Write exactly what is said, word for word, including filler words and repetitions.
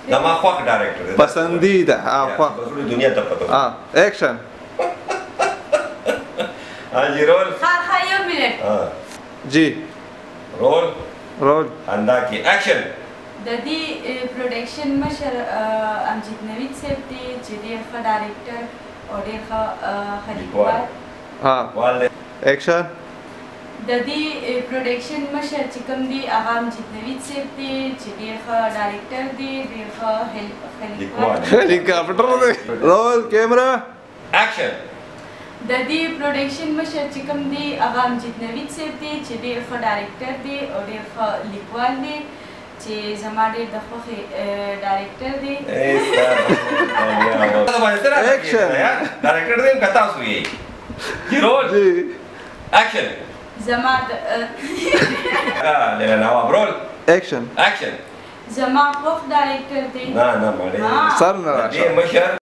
زما خوښ ډایرکټر دی پسندیده ها خوښ په ټولې دنیا ته پته ها اکشن ها جی رول ها ها یو منټ جی رول رول خندا کې اکشن د دې پروډکشن مشر امجد نوید صاحب دی چې ډېر ښه ډایرکټر او ډېر ښه ښه لیکوال ها والله اکشن د دې پروډکشن مشر چې کوم دی هغه امجد نوید صاحب دی چې ډېر ښه ډایرکټر دی ډېر ښه لیکوال هلیکاپټر دی رول کیمرا اکشن د دې پروډکشن مشر چې کوم دی هغه امجد نوید صاحب دی چې ډېر ښه ډایرکټر دی او ډېر ښه لیکوال دی چې زما ډېر د خوښې ډایرکټر دی اکشن ډایرکټر دی که تاسو یې جی رول اکشن زما د لیلا نواب رول اکشن اکشن زما خوښ ډایرکټر دی نه نه مړې سر نه راشه دې مشر